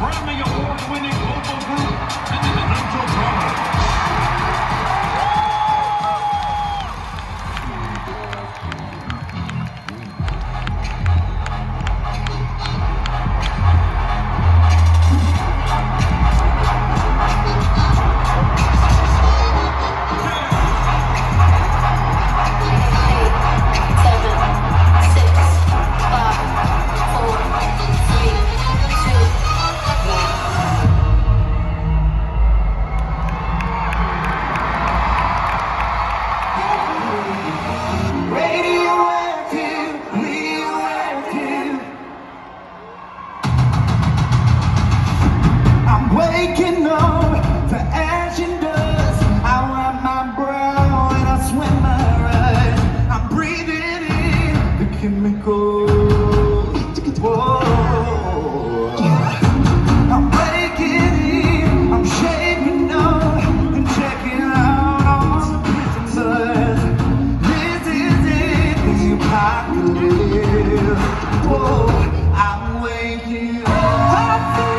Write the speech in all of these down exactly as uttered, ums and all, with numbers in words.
Grammy Award-winning vocal group, Mental Drama. Waking up to ash and dust, I wipe my brow and I sweat my eyes. I'm breathing in the chemicals. Whoa. I'm waking in, I'm shaking up and checking out all the prisoners. This is it, the apocalypse. Whoa, I'm waking up.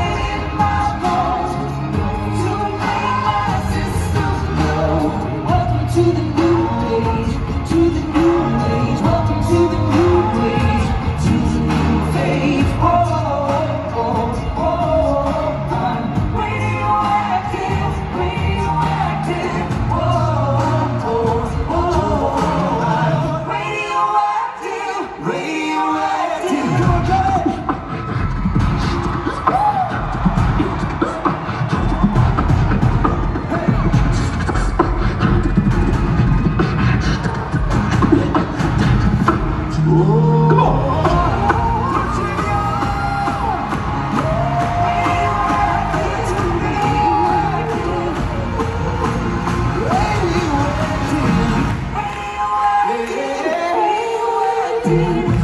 To the new age, to the new age, welcome to the new age, to the new phase. Oh, oh, oh, I'm radioactive, radioactive. Oh, oh, oh, I'm radioactive, radioactive. Radioactive, radioactive.